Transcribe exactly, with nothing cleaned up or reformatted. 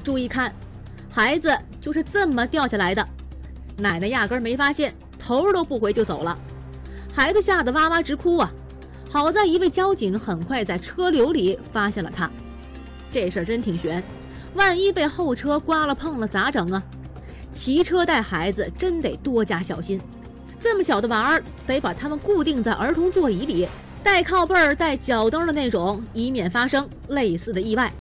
注意看，孩子就是这么掉下来的。奶奶压根没发现，头都不回就走了。孩子吓得哇哇直哭啊！好在一位交警很快在车流里发现了他。这事儿真挺悬，万一被后车刮了碰了咋整啊？骑车带孩子真得多加小心。这么小的娃儿，得把他们固定在儿童座椅里，带靠背儿、带脚蹬的那种，以免发生类似的意外。